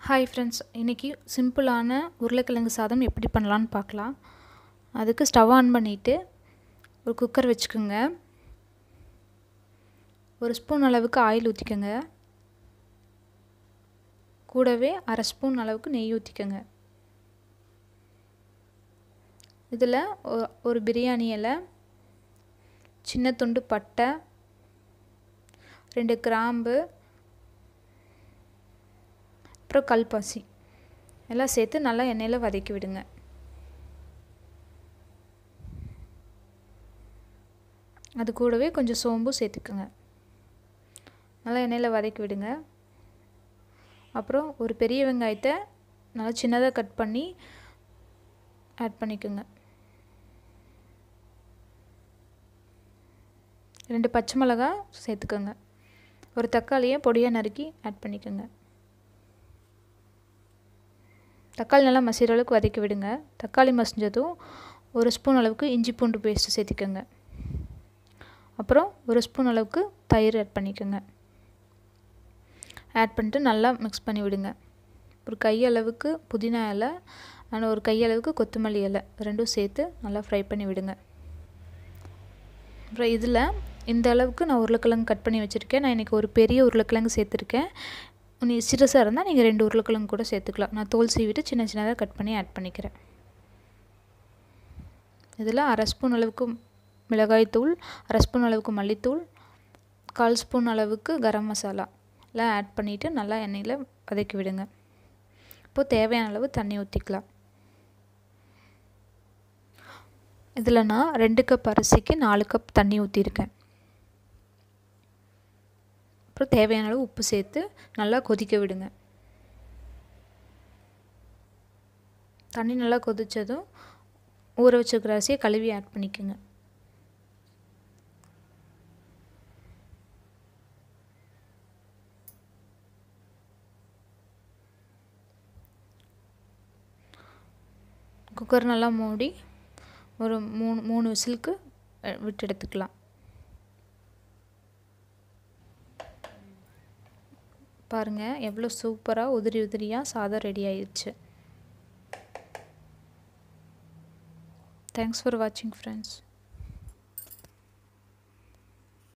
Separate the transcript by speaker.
Speaker 1: Hi friends, இன்றைக்கி சிம்பிளான உருளைக்கிழங்கு சாதம் எப்படி பண்ணலான்னு பார்க்கலாம். அதுக்கு ஸ்டவ் ஆன் பண்ணிவிட்டு ஒரு குக்கர் வச்சுக்கோங்க. ஒரு ஸ்பூன் அளவுக்கு ஆயில் ஊற்றிக்கோங்க. கூடவே அரை ஸ்பூன் அளவுக்கு நெய் ஊற்றிக்கோங்க. இதில் ஒரு பிரியாணி இலை, சின்ன துண்டு பட்டை, 2 கிராம்பு, அப்புறம் கல்பாசி எல்லாம் சேர்த்து நல்லா எண்ணெயில் வதக்கி விடுங்க. அது கூடவே கொஞ்சம் சோம்பு சேர்த்துக்குங்க. நல்லா எண்ணெயில் வதக்கி விடுங்க. அப்புறம் ஒரு பெரிய வெங்காயத்தை நல்லா சின்னதாக கட் பண்ணி ஆட் பண்ணிக்கோங்க. 2 பச்சை மிளகாய் சேர்த்துக்கோங்க. ஒரு தக்காளியை பொடியாக நறுக்கி ஆட் பண்ணிக்கோங்க. தக்காளி நல்லா மசிகிற அளவுக்கு வதக்கி விடுங்க. தக்காளி மசிஞ்சதும் ஒரு ஸ்பூன் அளவுக்கு இஞ்சி பூண்டு பேஸ்ட்டு சேர்த்திக்கோங்க. அப்புறம் ஒரு ஸ்பூன் அளவுக்கு தயிர் ஆட் பண்ணிக்கோங்க. ஆட் பண்ணிட்டு நல்லா மிக்ஸ் பண்ணி விடுங்க. ஒரு கையளவுக்கு புதினா இலை, ஆனால் ஒரு கையளவுக்கு கொத்தமல்லி இலை ரெண்டும் சேர்த்து நல்லா ஃப்ரை பண்ணி விடுங்க. அப்புறம் இதில் இந்த அளவுக்கு நான் உருளைக்கிழங்கு கட் பண்ணி வச்சுருக்கேன். நான் இன்றைக்கி ஒரு பெரிய உருளைக்கிழங்கு சேர்த்துருக்கேன். நீ சிறுசாக இருந்தால் நீங்கள் 2 உருளைக்கிழங்கு கூட சேர்த்துக்கலாம். நான் தோல் சீவிட்டு சின்ன சின்னதாக கட் பண்ணி ஆட் பண்ணிக்கிறேன். இதில் அரை ஸ்பூன் அளவுக்கு மிளகாய்த்தூள், அரை ஸ்பூன் அளவுக்கு மல்லித்தூள், 1/4 ஸ்பூன் அளவுக்கு கரம் மசாலா எல்லாம் ஆட் பண்ணிவிட்டு நல்லா எண்ணெயில் வதக்கி விடுங்க. இப்போது தேவையான அளவு தண்ணி ஊற்றிக்கலாம். இதில் நான் 2 கப் அரிசிக்கு 4 கப் தண்ணி ஊற்றிருக்கேன். அப்புறம் தேவையான அளவு உப்பு சேர்த்து நல்லா கொதிக்க விடுங்க. தண்ணி நல்லா கொதித்ததும் ஊற வச்சுருக்கிற அரிசியை கழுவி ஆட் பண்ணிக்கோங்க. குக்கர் நல்லா மூடி ஒரு 3 விசிலுக்கு விட்டு எடுத்துக்கலாம். பாருங்கள், எவ்வளோ சூப்பராக உதிரி உதிரியாக சாதம் ரெடி ஆயிடுச்சு. தேங்க்ஸ் ஃபார் வாட்சிங் ஃப்ரெண்ட்ஸ்.